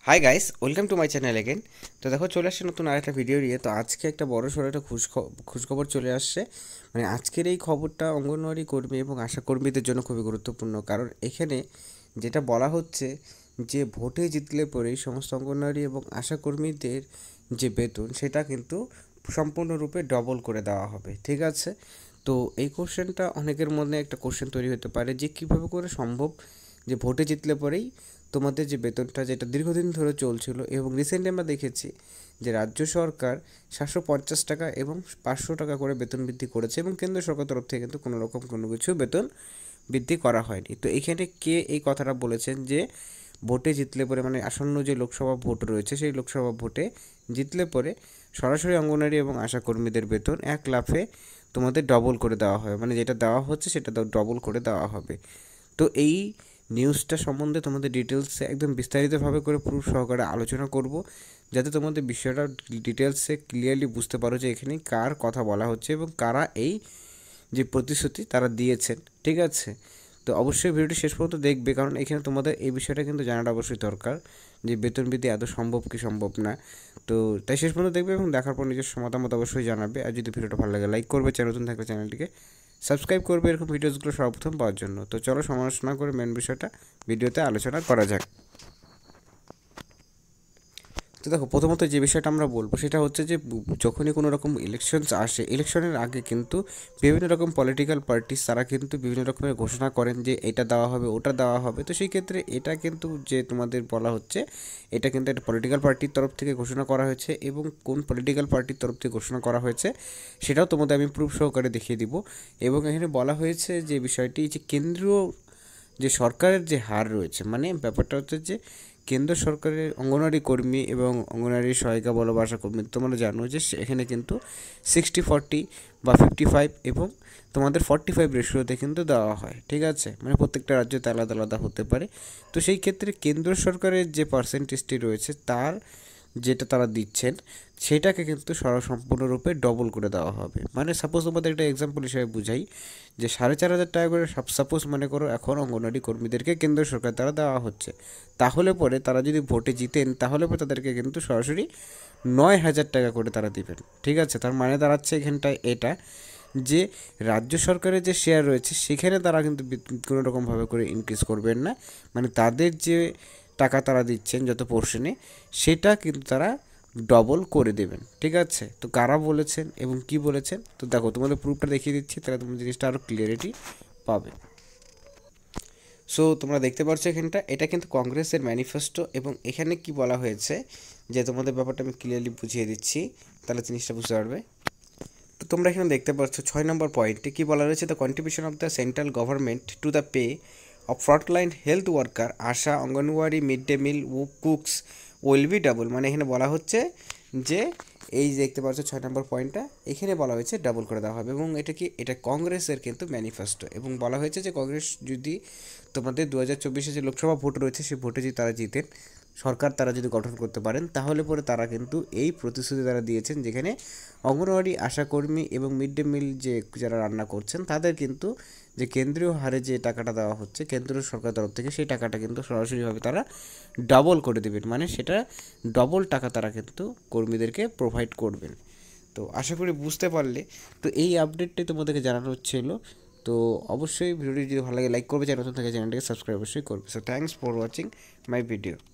High guys, welcome to my channel again. তো দেখো, চলে আসছে নতুন আরেকটা ভিডিও নিয়ে। তো আজকে একটা বড় সড়ো একটা খোঁজখবর চলে আসছে। মানে আজকের এই খবরটা অঙ্গনওয়াড়ি কর্মী এবং আশা কর্মীদের জন্য খুবই গুরুত্বপূর্ণ, কারণ এখানে যেটা বলা হচ্ছে যে ভোটে জিতলে পরেই সমস্ত অঙ্গনওয়াড়ি এবং আশা কর্মীদের যে বেতন সেটা কিন্তু সম্পূর্ণরূপে ডবল করে দেওয়া হবে। ঠিক আছে? তো এই কোশ্চেনটা অনেকের মধ্যে একটা কোশ্চেন তৈরি হতে পারে যে কীভাবে করে সম্ভব যে ভোটে জিতলে পরেই তোমাদের যে বেতনটা, যেটা দীর্ঘদিন ধরে চলছিল, এবং রিসেন্টলি আমরা দেখেছি যে রাজ্য সরকার 750 টাকা এবং 500 টাকা করে বেতন বৃদ্ধি করেছে, এবং কেন্দ্র সরকার তরফ থেকে কিন্তু কোনো রকম কোনো কিছু বেতন বৃদ্ধি করা হয়নি। তো এখানে কে এই কথাটা বলেছেন যে ভোটে জিতলে পরে, মানে আসন্ন যে লোকসভা ভোট রয়েছে সেই লোকসভা ভোটে জিতলে পরে সরাসরি অঙ্গনওয়াড়ি এবং আশা কর্মীদের বেতন এক লাফে তোমাদের ডবল করে দেওয়া হবে, মানে যেটা দেওয়া হচ্ছে সেটা ডবল করে দেওয়া হবে। তো এই নিউজটা সম্বন্ধে তোমাদের ডিটেলসে একদম বিস্তারিতভাবে করে প্রুফ সহকারে আলোচনা করব, যাতে তোমাদের বিষয়টা ডিটেলসে ক্লিয়ারলি বুঝতে পারো যে এখানে কার কথা বলা হচ্ছে এবং কারা এই যে প্রতিশ্রুতি তারা দিয়েছেন। ঠিক আছে? তো অবশ্যই ভিডিওটি শেষ পর্যন্ত দেখবে, কারণ এখানে তোমাদের এই বিষয়টা কিন্তু জানাটা অবশ্যই দরকার যে বেতন বৃদ্ধি আদৌ সম্ভব কি সম্ভব না। তো তাই শেষ পর্যন্ত দেখবে এবং দেখার পর নিজস্ব মতামত অবশ্যই জানাবে। আর যদি ভিডিওটা ভালো লাগে লাইক করবে, চ্যানেল নতুন থাকলে চ্যানেলটিকে সাবস্ক্রাইব করবে এরকম ভিডিওসগুলো সর্বপ্রথম পাওয়ার জন্য। তো চলো সমালোচনা করে মেন বিষয়টা ভিডিওতে আলোচনা করা যাক। তো দেখো, প্রথমত যে বিষয়টা আমরা বলবো সেটা হচ্ছে যে যখনই কোনো রকম ইলেকশনস আসে, ইলেকশনের আগে কিন্তু বিভিন্ন রকম পলিটিক্যাল পার্টিস তারা কিন্তু বিভিন্ন রকমের ঘোষণা করেন যে এটা দেওয়া হবে ওটা দেওয়া হবে। তো সেই ক্ষেত্রে এটা কিন্তু যে তোমাদের বলা হচ্ছে এটা কিন্তু একটা পলিটিক্যাল পার্টির তরফ থেকে ঘোষণা করা হয়েছে, এবং কোন পলিটিক্যাল পার্টির তরফ থেকে ঘোষণা করা হয়েছে সেটাও তোমাদের আমি প্রুফ সহকারে দেখিয়ে দিব। এবং এখানে বলা হয়েছে যে বিষয়টি যে কেন্দ্রীয় যে সরকারের যে হার রয়েছে, মানে ব্যাপারটা হচ্ছে যে কেন্দ্র সরকারের অঙ্গনওয়াড়ি কর্মী এবং অঙ্গনওয়াড়ি সহায়িকা বলো বা আশা কর্মী, তোমরা জানো যে এখানে কিন্তু 60-40 বা 55 এবং তোমাদের 45 রেশিওতে কিন্তু দেওয়া হয়। ঠিক আছে? মানে প্রত্যেকটা রাজ্যতে আলাদা আলাদা হতে পারে। তো সেই ক্ষেত্রে কেন্দ্র সরকারের যে পার্সেন্টেজটি রয়েছে তার যেটা তারা দিচ্ছেন সেটাকে কিন্তু সম্পূর্ণরূপে ডবল করে দেওয়া হবে। মানে সাপোজ তোমাদের একটা এক্সাম্পল হিসেবে বুঝাই যে 4,500 টাকা করে সাপোজ মনে করো এখন অঙ্গনওয়াড়ি কর্মীদেরকে কেন্দ্র সরকার দ্বারা দেওয়া হচ্ছে, তাহলে পরে তারা যদি ভোটে জিতেন তাহলে পরে তাদেরকে কিন্তু সরাসরি 9,000 টাকা করে তারা দিবেন। ঠিক আছে? তার মানে দাঁড়াচ্ছে এখানটায় এটা যে রাজ্য সরকারের যে শেয়ার রয়েছে সেখানে তারা কিন্তু কোনো রকমভাবে করে ইনক্রিজ করবেন না, মানে তাদের যে টাকা তারা দিচ্ছেন যত পোর্শনে সেটা কিন্তু তারা ডবল করে দেবেন। ঠিক আছে? তো কারা বলেছেন এবং কি বলেছেন, তো দেখো তোমাদের প্রুফটা দেখিয়ে দিচ্ছি, তাহলে তোমরা জিনিসটা আরও ক্লিয়ারিটি পাবে। সো তোমরা দেখতে পাচ্ছ এখানটা এটা কিন্তু কংগ্রেসের ম্যানিফেস্টো, এবং এখানে কি বলা হয়েছে যে তোমাদের ব্যাপারটা আমি ক্লিয়ারলি বুঝিয়ে দিচ্ছি, তাহলে জিনিসটা বুঝতে পারবে। তো তোমরা এখানে দেখতে পাচ্ছ 6 নম্বর পয়েন্টে কী বলা রয়েছে, the contribution of the central government to the pay of frontline health worker, ASHA, anganwadi, mid day meal cooks will be double. মানে এখানে বলা হচ্ছে যে এই যে দেখতে পাচ্ছ 6 নম্বর পয়েন্টটা, এখানে বলা হয়েছে ডাবল করে দেওয়া হবে। এবং এটা কি, এটা কংগ্রেসের কিন্তু ম্যানিফেস্টো, এবং বলা হয়েছে যে কংগ্রেস যদি তোমাদের 2024-এ যে লোকসভা ভোট রয়েছে সেই ভোটে যদি তারা জিতেন, সরকার তারা যদি গঠন করতে পারেন, তাহলে পরে তারা কিন্তু এই প্রতিশ্রুতি তারা দিয়েছেন যেখানে অঙ্গনওয়াড়ি আশাকর্মী এবং মিড ডে মিল যে যারা রান্না করছেন তাদের কিন্তু যে কেন্দ্রীয় হারে যে টাকাটা দেওয়া হচ্ছে কেন্দ্রীয় সরকার তরফ থেকে, সেই টাকাটা কিন্তু সরাসরিভাবে তারা ডাবল করে দেবেন, মানে সেটা ডবল টাকা তারা কিন্তু কর্মীদেরকে প্রোভাইড করবেন। তো আশা করি বুঝতে পারলে। তো এই আপডেটটাই তোমাদেরকে জানানো হচ্ছিল। তো অবশ্যই ভিডিওটি যদি ভালো লাগে লাইক করবে, চ্যানেল নতুন থাকে চ্যানেলটিকে সাবস্ক্রাইব অবশ্যই করবে। So thanks for watching my video.